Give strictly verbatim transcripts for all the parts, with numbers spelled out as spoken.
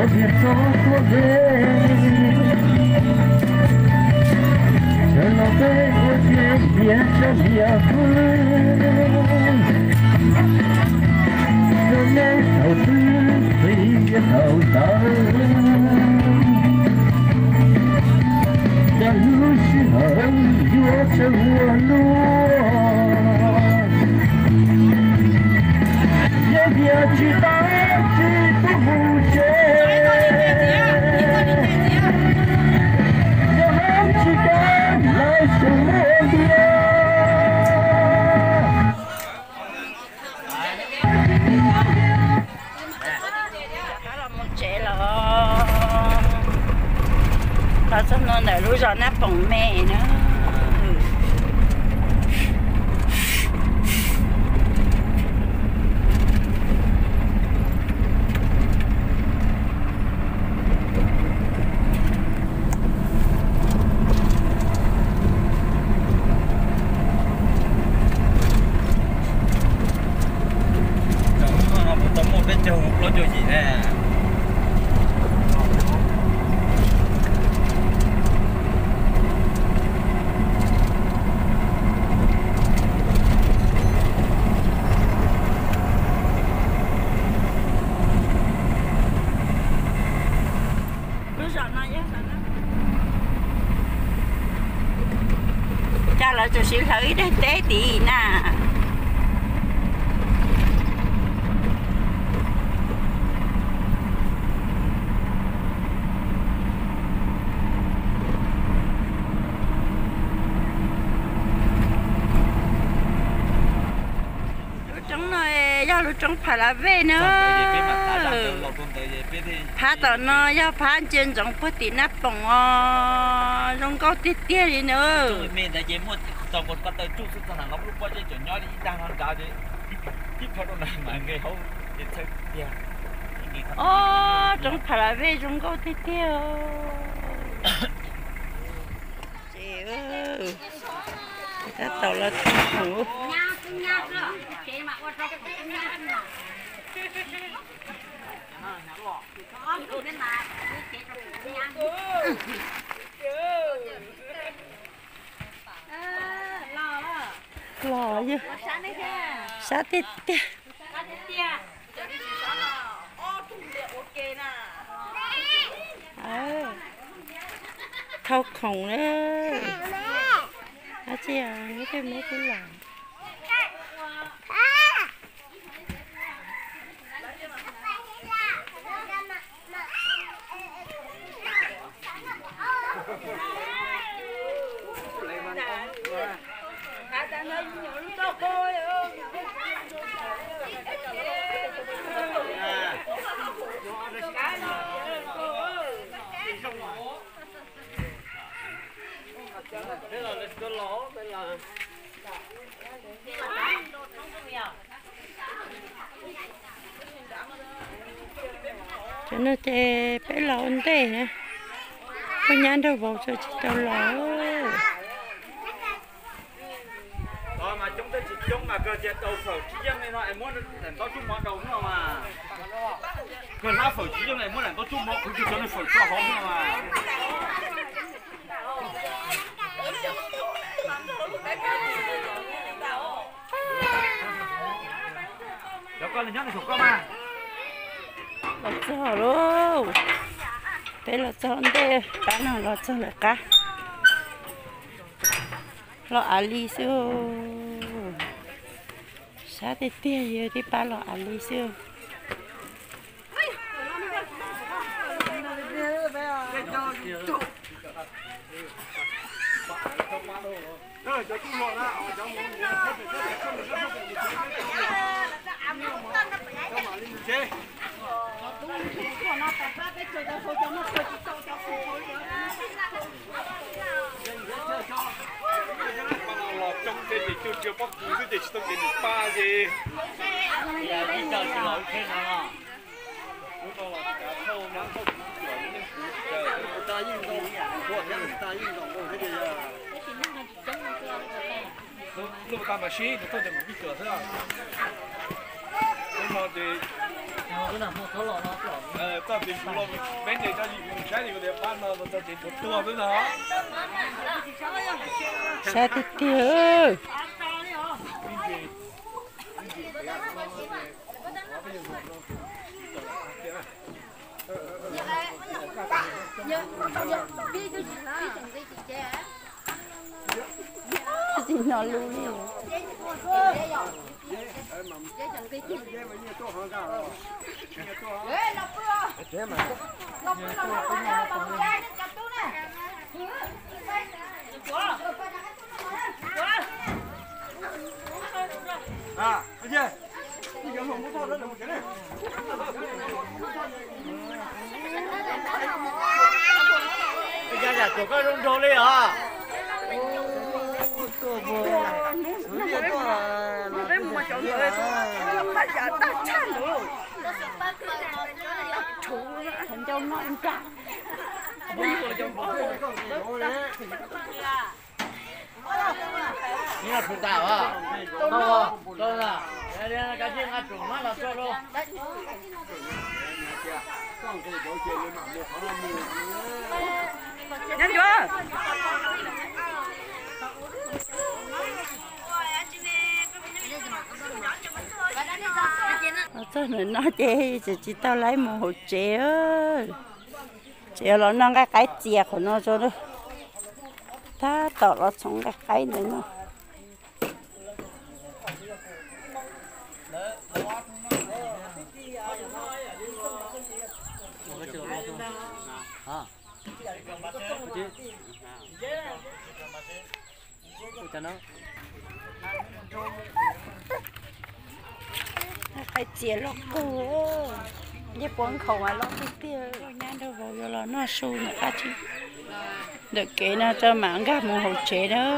别走过人，这老北我却变成别分。这年头是岁月浩荡，这路上越走越路。 也别去打只不顾身，让去赶来生活边。他说那那路上那蹦妹呢。 nó cho gì nè cha là cho siêu thử đấy té tí nè lúc trong phải là về nữa phá tao nó要phá trên trong phố tí nắp bông à trong cao tiết tiết đi nữa mình đã dễ một trong một con tàu chút chút thằng ngọc lúc bao giờ chuẩn nhói đi đang ăn cá đi tiếp theo đó này mà nghe không thì chơi tiền ô trong phải là về trong cao tiết tiết chị ơi ta tàu là thằng lò chứ sát tít tít thâu khổng nữa à chị à mấy cái mấy cái làm cho nó chè bé lợn tê nè có nhán đâu vào cho chị tao lỡ rồi mà chúng ta chỉ chúng mà cơ chế đầu phở chỉ riêng này nói muốn làm có chung món đầu nữa mà còn lá phở chỉ riêng này muốn làm có chung món cũng chỉ cho nó phở cho hóng nữa mà đó con là nhắc này thuộc con mà lọt cho luôn bé lọt cho đây bán nào lọt cho lại cá lọt ali xưa sao thì tia giờ đi bán lọt ali xưa trong cái thì chưa chưa bóc túi cái thì tôi cái ba gì là đi chơi thì nói thế nào chúng tôi là cả thâu nắng thâu chuyển những trời ta yên động của nhân ta yên động của cái gì à lúc ta mà xí thì tôi đừng biết cửa thế nào nhưng mà thì 呃，这边除了每年在以前那个班呢，这边就多着呢。 Sao thế tiêu? Cái gì nó lưu đi. À, anh chị, đi cái phòng mua đó là một cái này. Bây giờ nhà tổ cái rong rong đi à? Tổ bò, nó đi tổ à? Nó đi mua chỗ rồi, nó bắt giờ tắt chăn rồi. Chủ thành trong nó ăn cả. 你要出大啊？好不？到了，来来，赶紧俺种嘛了，走喽。 nhanh chưa? Cho nên nó chê chỉ chỉ tao lấy một hộp chè ơi, chè nó nó cái cái chè của nó cho nó, ta tỏ nó trong cái cái này nó. Cái chè lóc cua, cái quần khẩu mà lóc cái tia, nhang đâu vào rồi là nó sôi nó cá chi, được cái nó cho mảng gà một hộp chè đó.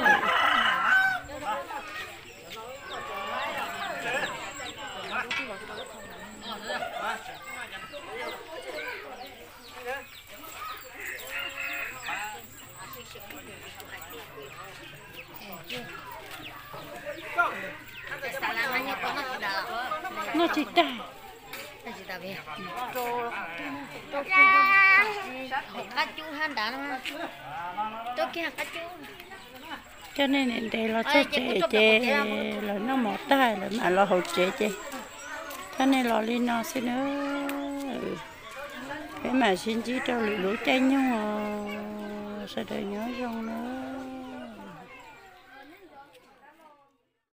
Nó chỉ ta. Nó chỉ ta về. Cá chú han đã nó. Tôi kia cá chú. Cho nên đây là cho trẻ trẻ là nó mỏ tay là mà là hột trẻ trẻ. Cho nên là lên nó xin nữa. Cái mà xin chỉ cho lũ lũ chanh nhau. Sao đời nhớ rong nữa.